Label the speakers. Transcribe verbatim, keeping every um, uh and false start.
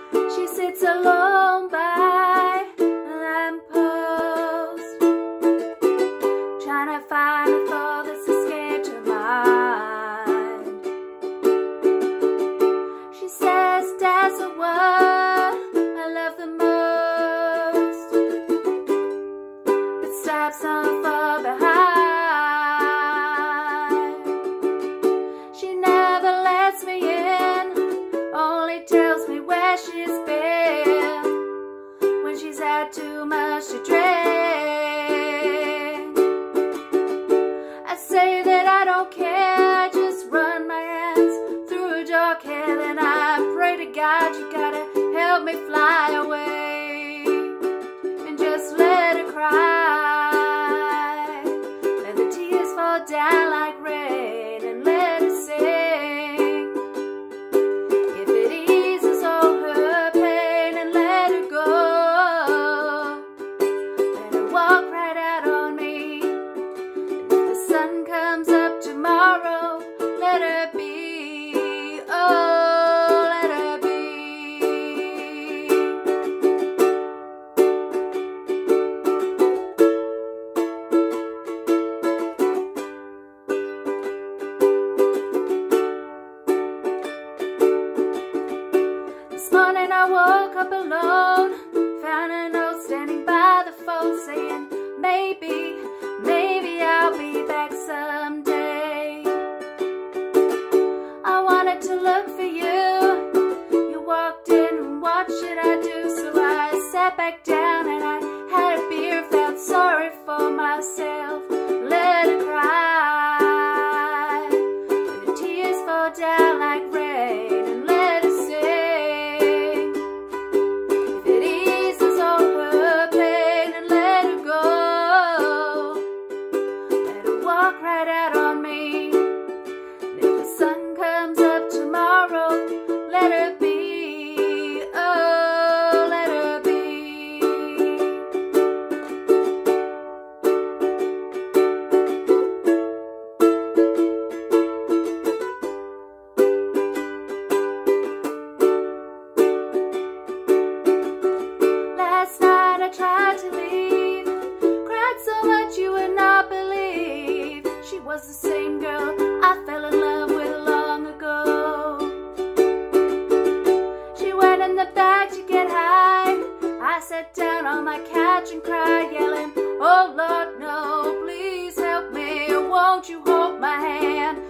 Speaker 1: She sits alone by a lamppost, trying to find a thought that's escaped her mind. She says that's the one I love the most, but stops so far behind. She never lets me in, only tells me where she's been when she's had too much to drink. I say that I don't care, I just run my hands through her dark hair, then I pray to God, you gotta help me fly away and just let her cry. Let the tears fall down like rain and let her sing. If it eases all her pain and let her go, let her walk right out on me. And if the sun comes up tomorrow, let her be. Oh, let her be. This morning I woke up alone, found a note standing by the phone saying, maybe, maybe I'll be back someday. I wanted to look for you, you walked in and what should I do? So I sat back down and I had a beer, felt sorry for myself, let her cry. And the tears fall down like rain and let her sing. If it eases all her pain and let her go, let her walk right out on me. And if the sun comes up tomorrow, let her be. Oh, let her be. Last night I tried to leave, cried so much you would not believe. She was the same girl I fell in love with long ago. She went in the back to get high, I sat down on my couch and cried, yelling, oh Lord, no, please help me, won't you hold my hand?